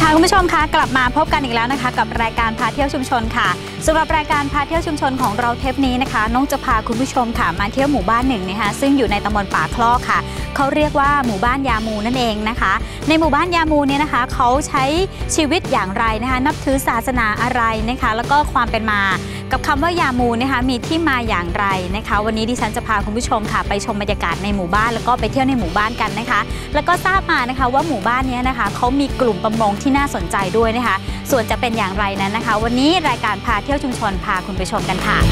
ค่ะคุณผู้ชมคะกลับมาพบกันอีกแล้วนะคะกับรายการพาเที่ยวชุมชนค่ะสำหรับรายการพาเที่ยวชุมชนของเราเทปนี้นะคะน้องจะพาคุณผู้ชมค่ะมาเที่ยวหมู่บ้านหนึ่งนะคะซึ่งอยู่ในตำบลป่าคลอกค่ะเขาเรียกว่าหมู่บ้านยามูนั่นเองนะคะในหมู่บ้านยามูเนี่ยนะคะเขาใช้ชีวิตอย่างไรนะคะนับถือศาสนาอะไรนะคะแล้วก็ความเป็นมากับคำว่ายามูนะคะมีที่มาอย่างไรนะคะวันนี้ดิฉันจะพาคุณผู้ชมค่ะไปชมบรรยากาศในหมู่บ้านแล้วก็ไปเที่ยวในหมู่บ้านกันนะคะแล้วก็ทราบมานะคะว่าหมู่บ้านนี้นะคะเขามีกลุ่มประมงที่น่าสนใจด้วยนะคะส่วนจะเป็นอย่างไรนั้นนะคะวันนี้รายการพาเที่ยวชุมชนพาคุณไปชมกันค่ะ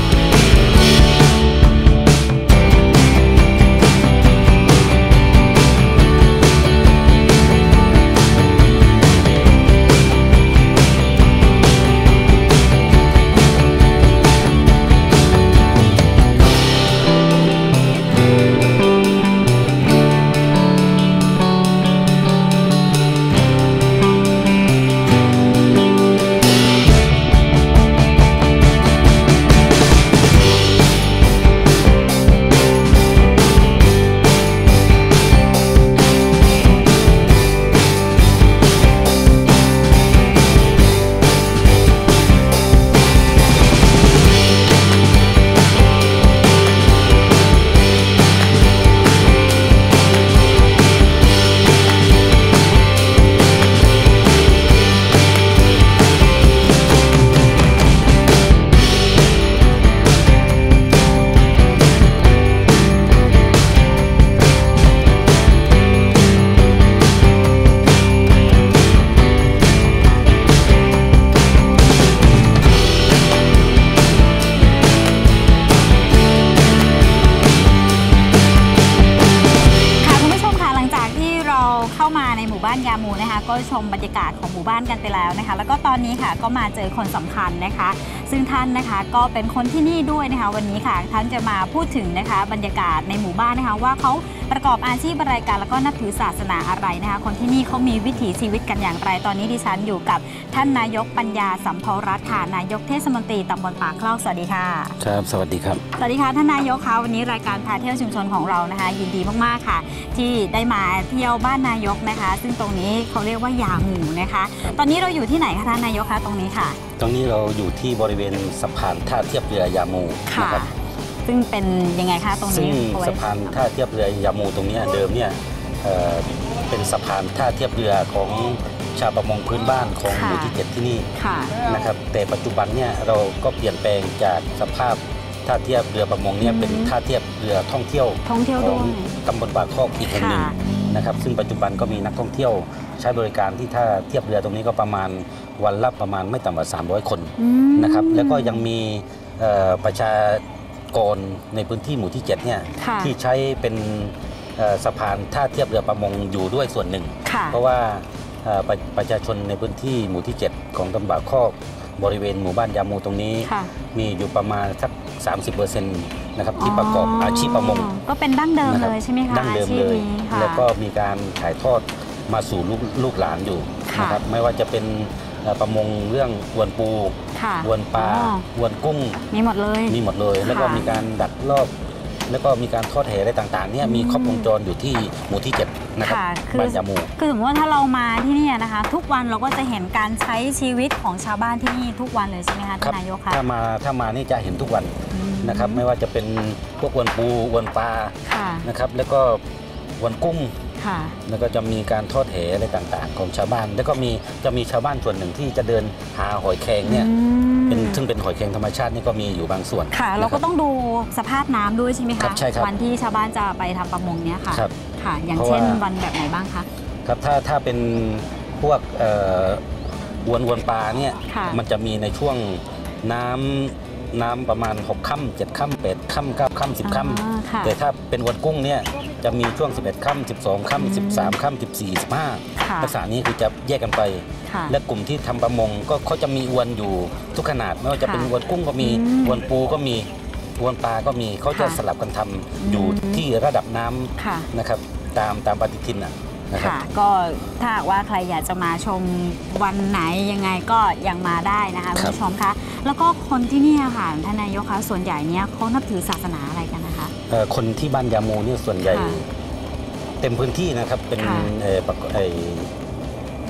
ยามูนะคะก็ชมบรรยากาศของหมู่บ้านกันไปแล้วนะคะแล้วก็ตอนนี้ค่ะก็มาเจอคนสำคัญนะคะซึ่งท่านนะคะก็เป็นคนที่นี่ด้วยนะคะวันนี้ค่ะท่านจะมาพูดถึงนะคะบรรยากาศในหมู่บ้านนะคะว่าเขาประกอบอาชีพอะไรกันแล้วก็นับถือศาสนาอะไรนะคะคนที่นี่เขามีวิถีชีวิตกันอย่างไรตอนนี้ดิฉันอยู่กับท่านนายกปัญญาสัมภรัตน์ค่ะนายกเทศมนตรีตำบลป่าคลอกสวัสดีค่ะครับสวัสดีครับสวัสดีค่ะท่านนายกคะวันนี้รายการพาเที่ยวชุมชนของเรานะคะยินดีมากๆค่ะที่ได้มาเที่ยวบ้านนายกนะคะซึ่งตรงนี้เขาเรียกว่ายามูนะคะตอนนี้เราอยู่ที่ไหนคะท่านนายกคะตรงนี้ค่ะตรงนี้เราอยู่ที่บริเวณสะพานท่าเทียบเรือยามูค่ะซึ่งเป็นยังไงคะตรงนี้ซึ่งสะพานท่าเทียบเรือยามูตรงนี้เดิมเนี่ยเป็นสะพานท่าเทียบเรือของชาวประมงพื้นบ้านของหมู่ที่7ที่นี่นะครับแต่ปัจจุบันเนี่ยเราก็เปลี่ยนแปลงจากสภาพท่าเทียบเรือประมงเนี่ยเป็นท่าเทียบเรือท่องเที่ยวของตำบลป่าคลอกอีกแห่งหนึ่งนะครับซึ่งปัจจุบันก็มีนักท่องเที่ยวใช้บริการที่ท่าเทียบเรือตรงนี้ก็ประมาณวันละประมาณไม่ต่ำกว่า300 คนนะครับแล้วก็ยังมีประชากรในพื้นที่หมู่ที่7เนี่ยที่ใช้เป็นสะพานท่าเทียบเรือประมงอยู่ด้วยส่วนหนึ่งเพราะว่าประชาชนในพื้นที่หมู่ที่7ของตำบลป่าคลอกบริเวณหมู่บ้านยามูตรงนี้มีอยู่ประมาณสัก 30% นะครับที่ประกอบอาชีพประมงก็เป็นดั้งเดิมเลยใช่ไหมคะดั้งเดิมเลยแล้วก็มีการถ่ายทอดมาสู่ลูกหลานอยู่นะครับไม่ว่าจะเป็นประมงเรื่องอวนปูอวนปลาอวนกุ้งมีหมดเลยแล้วก็มีการดักลอบแล้วก็มีการทอดแหอะไรต่างๆเนี่ยมีครบวงจรอยู่ที่หมู่ที่7นะครับบ้านยามูคือสมมติว่าถ้าเรามาที่นี่นะคะทุกวันเราก็จะเห็นการใช้ชีวิตของชาวบ้านที่นี่ทุกวันเลยใช่ไหมคะท่านนายกคะถ้ามานี่จะเห็นทุกวันนะครับไม่ว่าจะเป็นพวกอวนปูอวนปลานะครับแล้วก็อวนกุ้งแล้วก็จะมีการทอดแหอะไรต่างๆของชาวบ้านแล้วก็จะมีชาวบ้านส่วนหนึ่งที่จะเดินหาหอยแครงเนี่ยซึ่งเป็นหอยแครงธรรมชาตินี่ก็มีอยู่บางส่วนค่ะเราก็ต้องดูสภาพน้ำด้วยใช่ไหมคะใช่ครับวันที่ชาวบ้านจะไปทำประมงเนี่ยค่ะค่ะอย่างเช่นวันแบบไหนบ้างคะครับถ้าเป็นพวกอวนปลาเนี่ยมันจะมีในช่วงน้ำประมาณ6 ค่ำ7 ค่ำ8 ค่ำ9 ค่ำ10 ค่ำแต่ถ้าเป็นอวนกุ้งเนี่ยจะมีช่วง11 ค่ำ12 ค่ำ13 ค่ำ14 15ลักษณะนี้คือจะแยกกันไปและกลุ่มที่ทำประมงก็เขาจะมีอวนอยู่ทุกขนาดไม่ว่าจะเป็นอวนกุ้งก็มีอวนปูก็มีอวนปลาก็มีเขาจะสลับกันทำอยู่ที่ระดับน้ำนะครับตามปฏิทินค่ะก็ถ้าว่าใครอยากจะมาชมวันไหนยังไงก็ยังมาได้นะคะคุณผู้ชมคะแล้วก็คนที่นี่ค่ะท่านนายกคะส่วนใหญ่เนี่ยเขานับถือศาสนาอะไรกันนะคะคนที่บ้านยามูเนี่ยส่วนใหญ่เต็มพื้นที่นะครับเป็น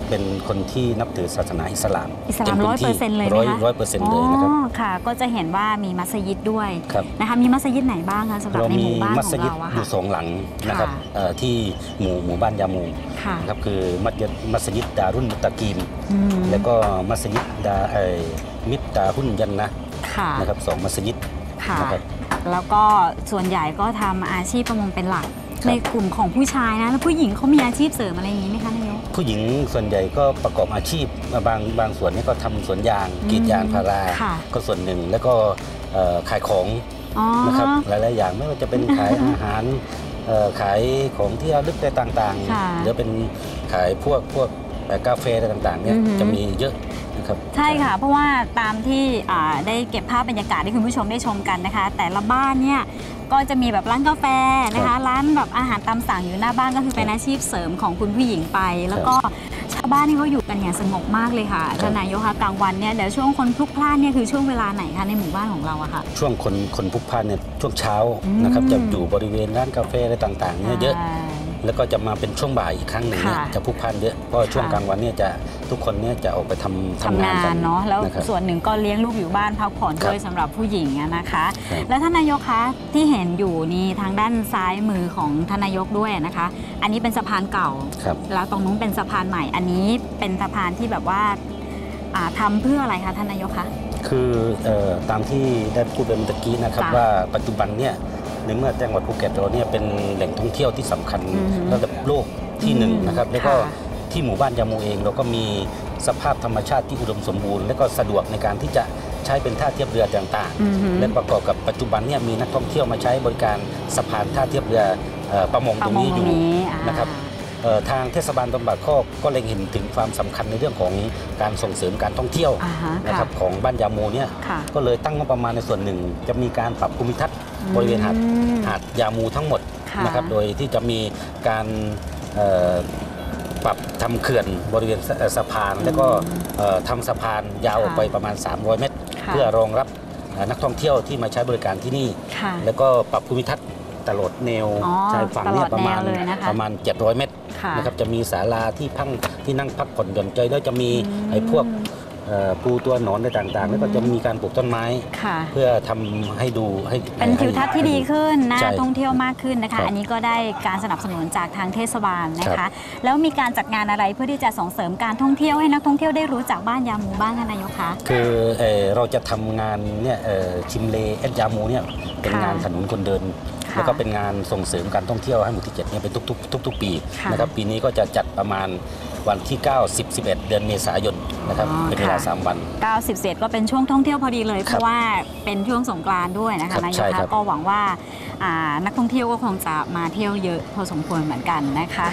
เป็นคนที่นับถือศาสนาอิสลาม 100%เลยไหมคะ 100%เลยนะครับค่ะก็จะเห็นว่ามีมัสยิดด้วยนะคะมีมัสยิดไหนบ้างคะสำหรับในหมู่บ้านของเราอะค่ะอยู่2 หลังนะครับที่หมู่บ้านยามูครับคือมัสยิดดารุนมุตตะกีมแล้วก็มัสยิดมิตรดารุนยันนะนะครับ2 มัสยิดนะครับแล้วก็ส่วนใหญ่ก็ทำอาชีพประมงเป็นหลักในกลุ่มของผู้ชายนะแล้วผู้หญิงเขามีอาชีพเสริมอะไรอย่างนี้ไหมคะนายกผู้หญิงส่วนใหญ่ก็ประกอบอาชีพบางส่วนนี่ก็ทำสวนยางกรีดยางพาราก็ส่วนหนึ่งแล้วก็ขายของนะครับหลายๆอย่างไม่ว่าจะเป็นขายอาหารขายของที่ระลึกอะไรต่างๆหรือเป็นขายพวกกาแฟอะไรต่างๆเนี่ยจะมีเยอะนะครับใช่ค่ะเพราะว่าตามที่ได้เก็บภาพบรรยากาศให้คุณผู้ชมได้ชมกันนะคะแต่ละบ้านเนี่ยก็จะมีแบบร้านกาแฟนะคะร้านแบบอาหารตามสั่งอยู่หน้าบ้านก็คือเป็นอาชีพเสริมของคุณผู้หญิงไปแล้วก็ชาวบ้านที่เขาอยู่กันอย่างสงบมากเลยค่ะท่านนายกคะกลางวันเนี่ยเดี๋ยวช่วงคนพลุกพล่านเนี่ยคือช่วงเวลาไหนคะในหมู่บ้านของเราอะค่ะช่วงคนพลุกพล่านเนี่ยช่วงเช้านะครับจะอยู่บริเวณร้านกาแฟอะไรต่างๆเนี่ยเยอะแล้วก็จะมาเป็นช่วงบ่ายอีกครั้งหนึ่งเนี่ยจะพลุกพล่านเยอะเพราะช่วงกลางวันเนี่ยจะทุกคนเนี่ยจะออกไปทำงานเนาะแล้วส่วนหนึ่งก็เลี้ยงลูกอยู่บ้านพักผ่อนด้วยสำหรับผู้หญิงนะคะแล้วท่านนายกคะที่เห็นอยู่นี่ทางด้านซ้ายมือของท่านนายกด้วยนะคะอันนี้เป็นสะพานเก่าแล้วตรงนู้นเป็นสะพานใหม่อันนี้เป็นสะพานที่แบบว่าทำเพื่ออะไรคะท่านนายกคะคือตามที่ได้พูดไปเมื่อกี้นะครับว่าปัจจุบันเนี่ยในเมื่อจังหวัดภูเก็ตเราเนี่ยเป็นแหล่งท่องเที่ยวที่สำคัญระดับโลกที่1นะครับแล้วก็ที่หมู่บ้านยามูเองเราก็มีสภาพธรรมชาติที่อุดมสมบูรณ์และก็สะดวกในการที่จะใช้เป็นท่าเทียบเรือต่างๆและประกอบกับปัจจุบันเนี่ยมีนักท่องเที่ยวมาใช้บริการสะพานท่าเทียบเรือประมงตรงนี้อยู่นะครับทางเทศบาลตำบลปากคอกก็เล็งเห็นถึงความสำคัญในเรื่องของการส่งเสริมการท่องเที่ยวนะครับของบ้านยามูเนี่ยก็เลยตั้งงบประมาณในส่วนหนึ่งจะมีการปรับภูมิทัศน์บริเวณหาดยามูทั้งหมดนะครับโดยที่จะมีการปรับทำเขื่อนบริเวณสะพานแล้วก็ทำสะพานยาวออกไปประมาณ300 เมตรเพื่อรองรับนักท่องเที่ยวที่มาใช้บริการที่นี่แล้วก็ปรับภูมิทัศน์ตลอดแนวชายฝั่งเนี่ยประมาณ700 เมตรนะครับจะมีศาลาที่นั่งพักผ่อนหย่อนใจแล้วจะมีไอ้พวกปูตัวหนอนอะไรต่างๆแล้วก็จะมีการปลูกต้นไม้เพื่อทำให้ดูให้เป็นทิวทัศน์ที่ดีขึ้นน่าท่องเที่ยวมากขึ้นนะคะอันนี้ก็ได้การสนับสนุนจากทางเทศบาลนะคะแล้วมีการจัดงานอะไรเพื่อที่จะส่งเสริมการท่องเที่ยวให้นักท่องเที่ยวได้รู้จักบ้านยามูบ้างท่านนายกคะคือเราจะทำงานเนี่ยชิมเลเอ็ดยามูเนี่ยเป็นงานถนนคนเดินแล้วก็เป็นงานส่งเสริมการท่องเที่ยวให้หมู่ที่7เนี่ยเป็นทุกปีนะครับปีนี้ก็จะจัดประมาณวันที่9 10 11 เดือนเมษายนนะครับเป็นเวลา3 วัน 9 10 11ก็เป็นช่วงท่องเที่ยวพอดีเลยเพราะว่าเป็นช่วงสงกรานต์ด้วยนะคะนายกก็หวังว่านักท่องเที่ยวก็คงจะมาเที่ยวเยอะพอสมควรเหมือนกันนะคะ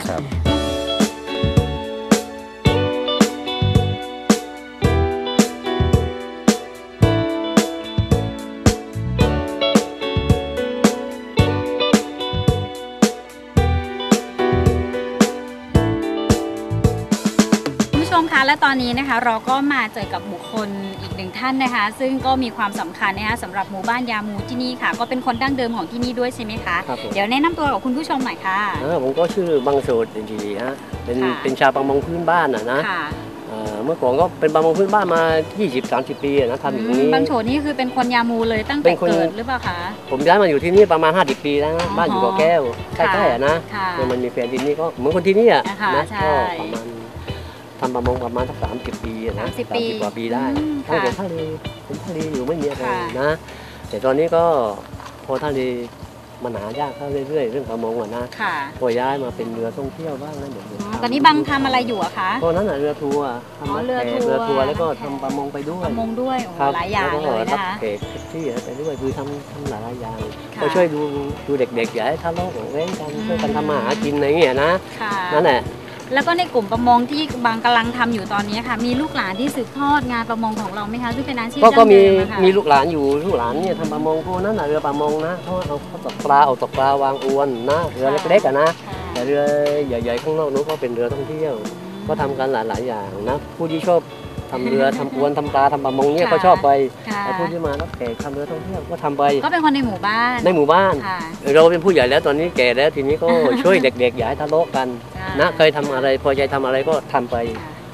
และตอนนี้นะคะเราก็มาเจอกับบุคคลอีกหนึ่งท่านนะคะซึ่งก็มีความสำคัญนะคะสำหรับหมู่บ้านยามูที่นี่ค่ะก็เป็นคนดั้งเดิมของที่นี่ด้วยใช่ไหมคะเดี๋ยวแนะนำตัวกับคุณผู้ชมหน่อยค่ะผมก็ชื่อบังโสดจริงๆฮะเป็นชาวประมงพื้นบ้านนะเมื่อก่อนก็เป็นประมงพื้นบ้านมา 20-30 ปีนะทำอยู่ตรงนี้บังโสดนี่คือเป็นคนยามูเลยตั้งแต่เกิดหรือเปล่าคะผมย้ายมาอยู่ที่นี่ประมาณ50 ปีแล้วบ้านอยู่เกาะแก้วใกล้ๆนะมันมีแฟนที่นี่ก็เหมือนคนที่นี่นะก็ประมาณทำประมงประมาณสัก30 ปีนะ30 กว่าปีได้ตั้งแต่ทะเลอยู่ไม่มีอะไรนะแต่ตอนนี้ก็พอทะเลมันหายากเข้าเรื่อยๆเรื่องประมงนะพอย้ายมาเป็นเรือท่องเที่ยวบ้างนะเดี๋ยวตอนนี้บังทำอะไรอยู่อะคะตอนนั้นเรือทัวร์ทำเรือทัวร์แล้วก็ทำประมงไปด้วยประมงด้วยหลายอย่างเลยนะคะเพจที่ไปด้วยคือทำหลายอย่างก็ช่วยดูเด็กๆอย่าให้ทะเลาะเว้นกันช่วยกันทำมาหากินอะไรเงี้ยนะนั่นแหละแล้วก็ในกลุ่มประมงที่บางกำลังทำอยู่ตอนนี้ค่ะมีลูกหลานที่สืบทอดงานประมงของเราไหมคะซึ่งเป็นอาชีพก็มีลูกหลานอยู่ลูกหลานเนี่ยทำประมงพวกนั้นเรือประมงนะเขาตกปลาเอาตกปลาวางอวนนะเรือเล็กๆนะแต่เรือใหญ่ๆข้างนอกนู้นก็เป็นเรือท่องเที่ยวก็ทำกันหลายอย่างนะผู้ที่ชอบทำเรือทำอวนทำปลาทำประมงเนี่ยก็ชอบไปแต่ผู้ที่มารับแขกทำเรือท่องเที่ยวก็ทำไปก็เป็นคนในหมู่บ้านเราเป็นผู้ใหญ่แล้วตอนนี้แก่แล้วทีนี้ก็ช่วยเด็กๆอย่าให้ทะเลาะกันนะเคยทำอะไรพอใจทำอะไรก็ทำไป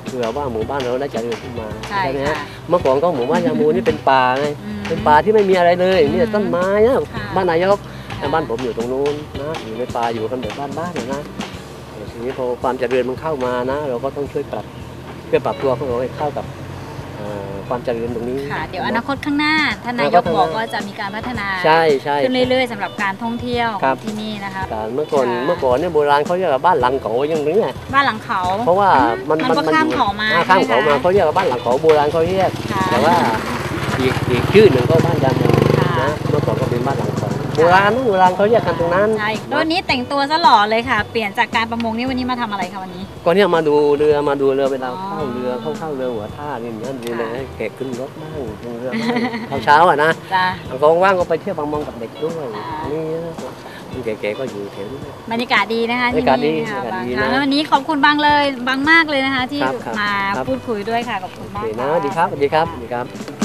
เผื่อว่าหมู่บ้านเราได้เจริญขึ้นมาใช่ไหมค่ะฮะเมื่อก่อนก็หมู่บ้านยามูนี่เป็นป่าไงเป็นป่าที่ไม่มีอะไรเลยมีแต่ต้นไม้นะค่ะบ้านนายกแต่บ้านผมอยู่ตรงนู้นนะอยู่ในป่าอยู่กันแบบบ้านๆนะทีนี้พอความเจริญมันเข้ามานะ เราก็ต้องช่วยปรับตัวของเราให้เข้ากับความเจริญตรงนี้ค่ะเดี๋ยวอนาคตข้างหน้าท่านนายกบอกว่าจะมีการพัฒนาใช่ใช่ขึ้นเรื่อยๆสำหรับการท่องเที่ยวครับที่นี่นะคะแต่เมื่อก่อนเนี่ยโบราณเขาเรียกว่าบ้านหลังเขาอย่างนี้ไงบ้านหลังเขาเพราะว่ามันก็ข้ามเขามาข้ามเขาใช่ไหมาเขาเรียกว่าบ้านหลังเขาโบราณเขาเรียกค่ะแต่ว่าอีกชื่อหนึ่งก็บ้านยามมูค่ะนะเมื่อก่อนก็เป็นบ้านหลังเขาโบราณเขาเรียกกันตรงนั้นใช่แล้ววันนี้แต่งตัวซะหล่อเลยค่ะ เปลี่ยนจากการประมงนี่วันนี้มาทำอะไรคะวันนี้ก็เนี่ยมาดูเรือเวลาอ๋อเข้าเรือหัวท่านี่นั่นดูเลยค่ะแขกขึ้นรถบ้างขึ้นเรือบ้างเช้าอ่ะนะจ้ะกองว่างก็ไปเที่ยวบางมองกับเด็กด้วยค่ะนี่คนแก่ๆก็อยู่แถวนี้บรรยากาศดีนะคะบรรยากาศดีที่นี่ค่ะบรรยากาศดีบางนะแล้ววันนี้ขอบคุณบางเลยบางมากเลยนะคะ ที่ครับมาครับพูดคุยด้วยค่ะขอบคุณโอมากเคนะค่ะดีครับสวัสดีครับสวัสดีครับ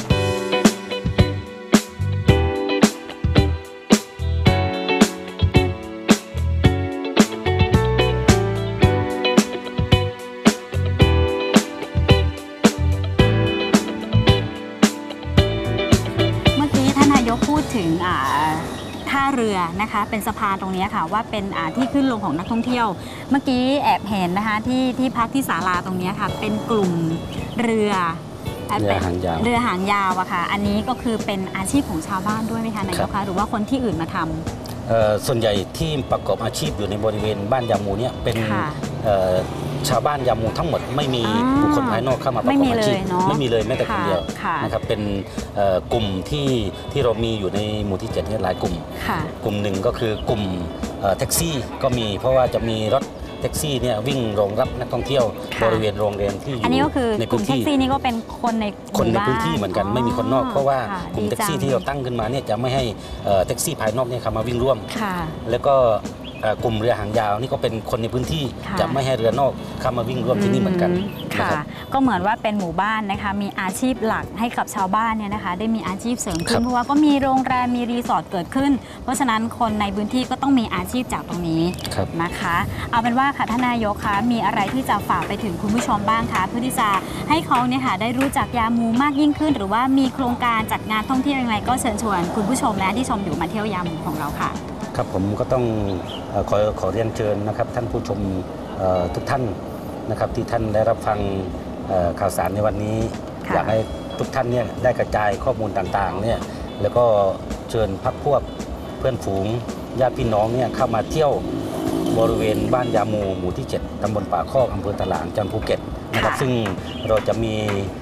เมื่อกี้ท่านนายกพูดถึงท่าเรือนะคะเป็นสะพานตรงนี้ค่ะว่าเป็นที่ขึ้นลงของนักท่องเที่ยว เมื่อกี้แอบเห็นนะคะที่พักที่ศาลาตรงนี้ค่ะเป็นกลุ่มเรือหางยาวเรือหางยาวอะค่ะอันนี้ก็คือเป็นอาชีพของชาวบ้านด้วยไหมคะนายกคะหรือว่าคนที่อื่นมาทำส่วนใหญ่ที่ประกอบอาชีพอยู่ในบริเวณบ้านยามูเนี่ยเป็นค่ะชาวบ้านยามูทั้งหมดไม่มีอ่าบุคคลภายนอกเข้ามาประกอบอาชีพไม่มีเลยเนอะไม่มีเลยแม้แต่คนเดียวค่ะนะครับเป็นกลุ่มที่เรามีอยู่ในหมู่ที่7เนี่ยหลายกลุ่มค่ะกลุ่มหนึ่งก็คือกลุ่มแท็กซี่ก็มีเพราะว่าจะมีรถแท็กซี่เนี่ยวิ่งรองรับนักท่องเที่ยวค่ะบริเวณโรงแรมที่อยู่อันนี้ก็คือในกลุ่พื้มนแท็กที่ซี่นี่ก็เป็นคนในคนในหบ้าพื้นที่เหมือนกันไม่มีคนนอกเพราะว่าค่ะกลุ่มดีแท็กซี่จังที่เราตั้งขึ้นมาเนี่ยจะไม่ให้แท็กซี่ภายนอกเนี่ยเข้ามาวิ่งร่วมค่ะแล้วก็กลุ่มเรือหางยาวนี่ก็เป็นคนในพื้นที่ค่ะจะไม่ให้เรือนอกเข้ามาวิ่งร่วมที่นี่เหมือนกันนะค่ะครับก็เหมือนว่าเป็นหมู่บ้านนะคะมีอาชีพหลักให้กับชาวบ้านเนี่ยนะคะได้มีอาชีพเสริมขึ้ครันบเพราะว่าก็มีโรงแรมมีรีสอร์ทเกิดขึ้น เพราะฉะนั้นคนในพื้นที่ก็ต้องมีอาชีพจากตรงนี้ครับนะคะเอาเป็นว่าค่ะท่านนายกคะมีอะไรที่จะฝากไปถึงคุณผู้ชมบ้างคะเพื่อที่จะให้เขาเนี่ยค่ะได้รู้จักยามูมากยิ่งขึ้น หรือว่ามีโครงการจัดงานท่องเที่ยวอย่างไรก็เชิญชวนคุณผู้ชมและที่ชมอยู่มาเที่ยวยามูของเราค่ะครับผมก็ต้องขอเรียนเชิญนะครับท่านผู้ชมทุกท่านนะครับที่ท่านได้รับฟังข่าวสารในวันนี้ค่ะอยากให้ทุกท่านเนี่ยได้กระจายข้อมูลต่างๆเนี่ยแล้วก็เชิญพรรคพวกเพื่อนฝูงญาติพี่น้องเนี่ยเข้ามาเที่ยวบริเวณบ้านยามูหมู่ที่ 7ตำบลป่าคอกอำเภอตะหลางจังหวัดภูเก็ตนะครับซึ่งเราจะมี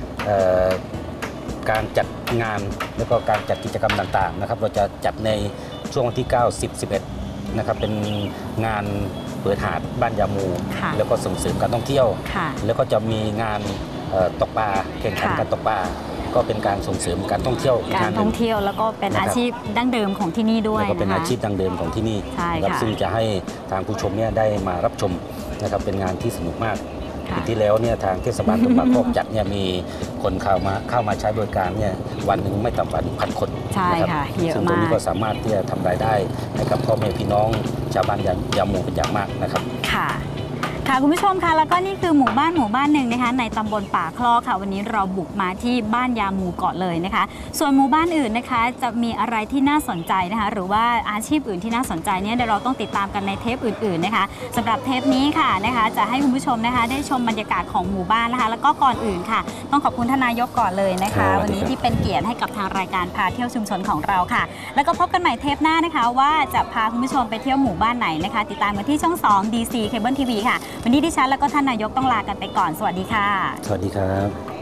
การจัดงานแล้วก็การจัดกิจกรรมต่างๆนะครับเราจะจัดในช่วงวันที่ 9 10 11นะครับเป็นงานเปิดหาดบ้านยามูค่ะแล้วก็ส่งเสริมการท่องเที่ยวค่ะแล้วก็จะมีงานตกปลาแข่งขันค่ะการตกปลาก็เป็นการส่งเสริมการท่องเที่ยวอีกกางาร นหท่นึ่อง งเที่ยวแล้วก็เป็นนะครับอาชีพดั้งเดิมของที่นี่ด้วยแล้วก็เป็นนะคะอาชีพดังเดิมของที่นี่ใช่นะครับค่ะซึ่งจะให้ทางผู้ชมเนี่ยได้มารับชมนะครับเป็นงานที่สนุกมากค่ะปีที่แล้วเนี่ยทางเทศบาลตำบลปากคอกจัดเนี่ยมีคนเข้ามาใช้บริการเนี่ยวันหนึ่งไม่ต่ำกว่า 1,000 คนใช่นะค่ะรับเยอะซึ่งตรงมานี้กก็สามารถที่จะทำรายได้ให้กับพ่อแม่พี่น้องชาวบ้านยามูเป็นอย่างมากนะครับค่ะ ค่ะคุณผู้ชมคะแล้วก็นี่คือหมู่บ้านหนึ่งนะคะในตำบลป่าคลอกค่ะวันนี้เราบุกมาที่บ้านยามูก่อนเลยนะคะ ส่วนหมู่บ้านอื่นนะคะจะมีอะไรที่น่าสนใจนะคะหรือว่าอาชีพอื่นที่น่าสนใจเนี่ยเดี๋ยวเราต้องติดตามกันในเทปอื่นๆนะคะสำหรับเทปนี้ค่ะนะคะจะให้คุณผู้ชมนะคะได้ชมบรรยากาศของหมู่บ้านนะคะแล้วก็ก่อนอื่นค่ะ ต้องขอบคุณท่านนายกก่อนเลยนะครัคะบวันนี้ที่เป็นเกียรติให้กับทางรายการพาเที่ยวชุมชนของเราค่ะ แล้วก็พบกันใหม่เทปหน้านะคะ ว่าจะพาคุณผู้ชมไปเที่ยวหมู่บ้านไหนนะคะ ติดตามกันที่ช่อง 2 DC Cable TV ค่ะ วันนี้ดิฉันแล้วก็ท่านนายกต้องลากันไปก่อน สวัสดีค่ะสวัสดีครับ